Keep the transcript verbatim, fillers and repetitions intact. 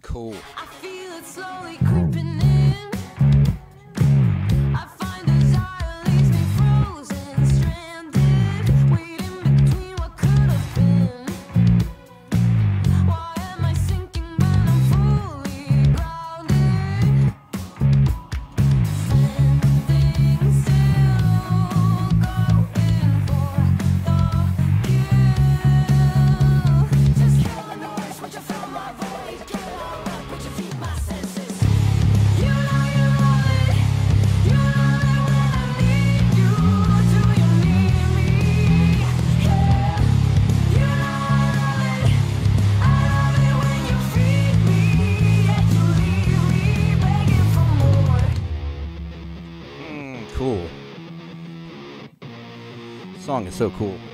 Cool. I feel it slowly creeping in. I find desire leaves me frozen, stranded, waiting between what could have been. Why am I sinking when I'm fully grounded? Standing still, going for the kill. Just kill the noise, would you fill my void? Get all up, would you feed my senses? You know you love it, you love it when I need you. Do you need me? Yeah. You know I love it, I love it when you feed me, yet you leave me begging for more. Mm, cool. Song is so cool.